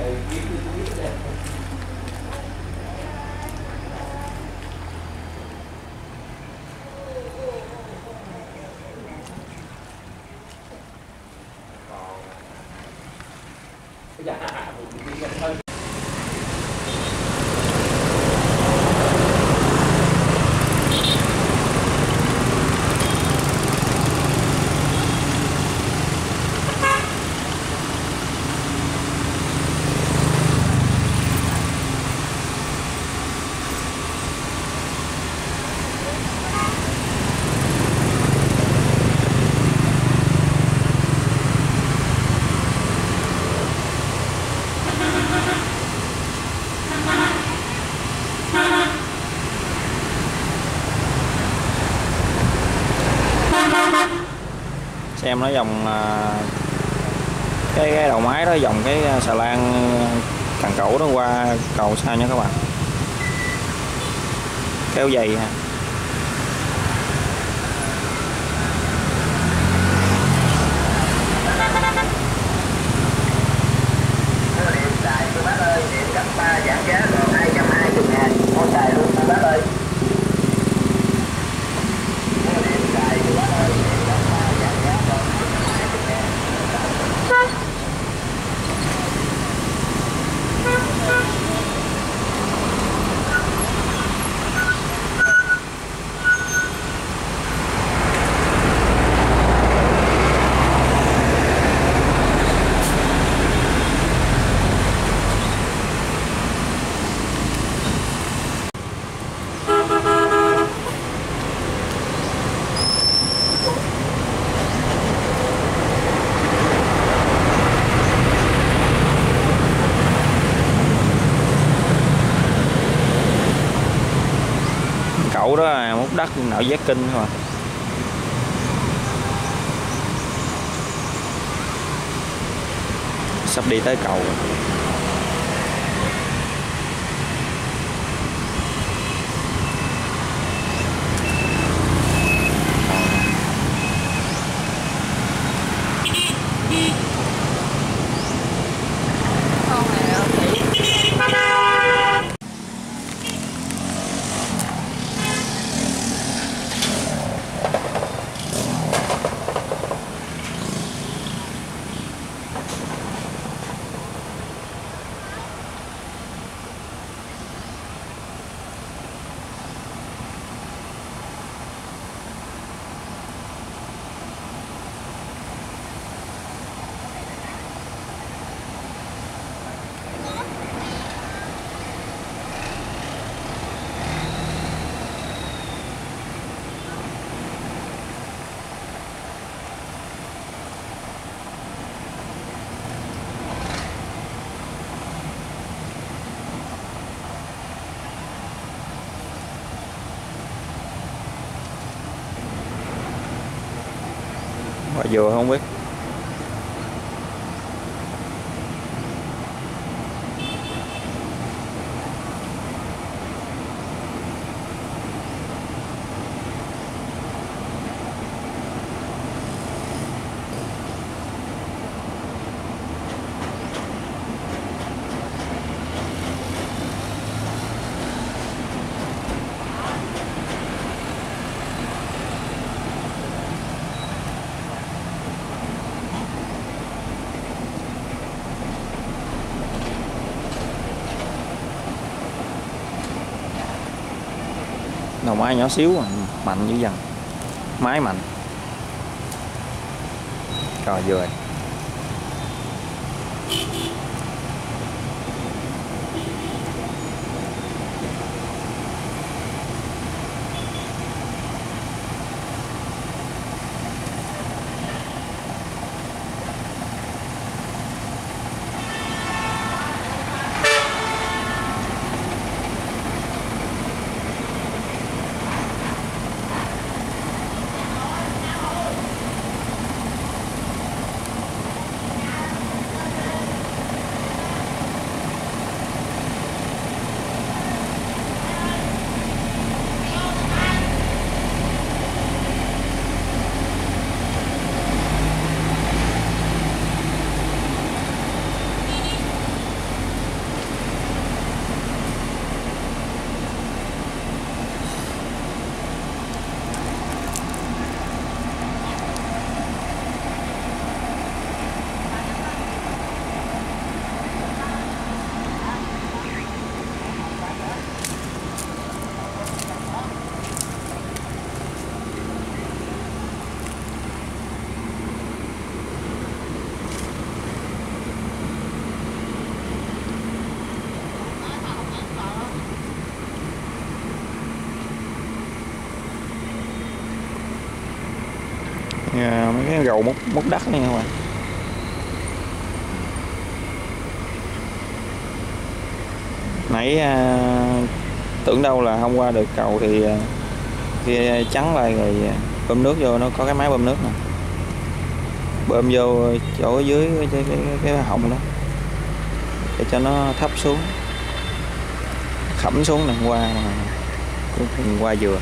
Xem nó dòng cái đầu máy đó, dòng cái xà lan cần cẩu đó qua cầu sao nha các bạn, kéo dày ha. Điện xài của bác ơi, điện cấp 3 giảm giá còn 220.000, con xài luôn cô bác ơi. Điện xài của bác ơi, điện cấp 3 giảm giá còn 220.000. Cẩu đó múc đất nạo vét kinh thôi. Sắp đi tới cầu. Quả dừa không biết. Đầu máy nhỏ xíu à, mạnh dữ dằn, máy mạnh. Rồi vừa. mấy cái gầu múc đất này các bạn. Nãy tưởng đâu là không qua được cầu thì kia chắn lại rồi bơm nước vô, nó có cái máy bơm nước nè, bơm vô chỗ dưới cái họng đó để cho nó thấp xuống, khẩm xuống nè, qua dừa.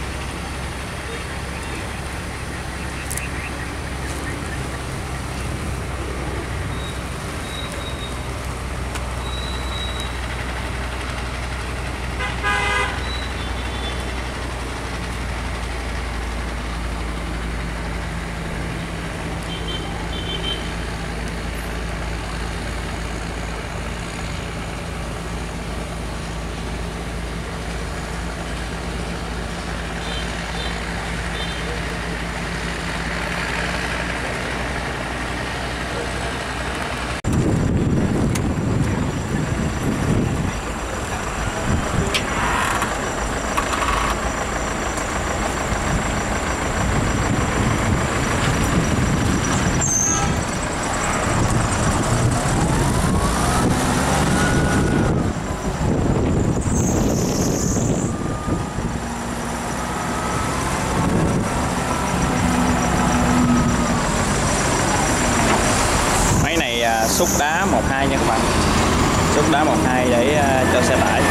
Xúc đá 12 nha các bạn, xúc đá 12 để cho xe tải.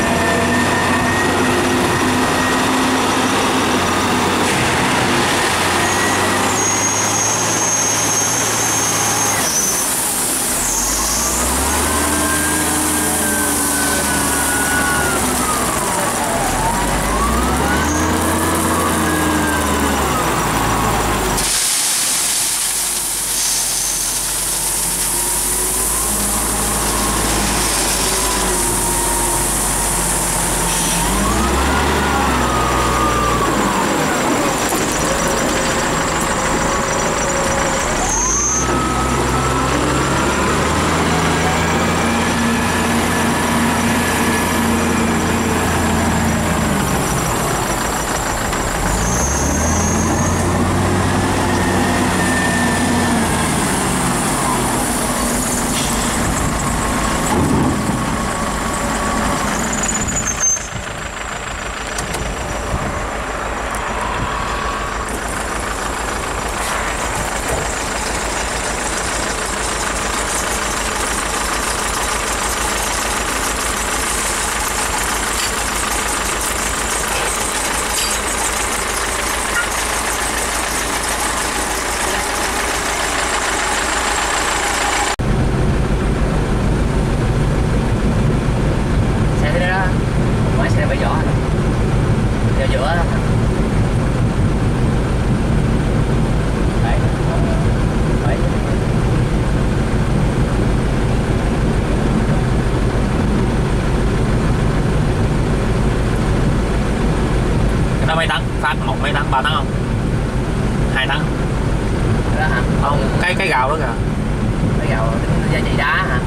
Mấy tấn phát, một mấy tấn, 3 tấn không, 2 tấn đó hả? Không, cái gạo đó kìa, cái gạo giá trị đá hả?